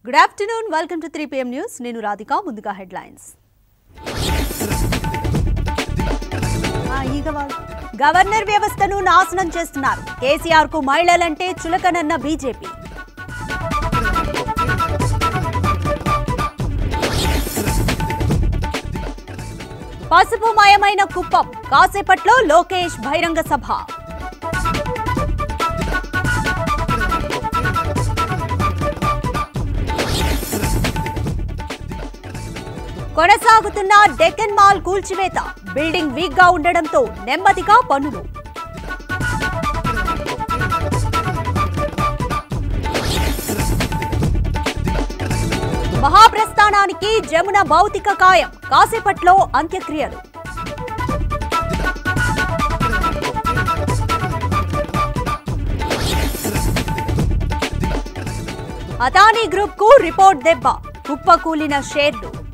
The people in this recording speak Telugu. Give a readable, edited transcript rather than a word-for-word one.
Good afternoon. Welcome to 3 PM News. Nenu Radhika. Munduga headlines. Governor వ్యవస్థను నాశనం చేస్తున్నారు. కేసీఆర్ కు మహిళలంటే చులకనన్న బీజేపీ. పసుపు మయమైన కుప్పం. కాసేపట్లో లోకేష్ బహిరంగ సభ. కొనసాగుతున్న డెక్కన్ మాల్ కూల్చివేత. బిల్డింగ్ వీక్ గా ఉండడంతో నెమ్మదిగా పనులు. మహాప్రస్థానానికి జమున భౌతిక కాయం. కాసేపట్లో అంత్యక్రియలు. అదానీ గ్రూప్ కు రిపోర్ట్ దెబ్బ. కుప్పకూలిన షేర్లు.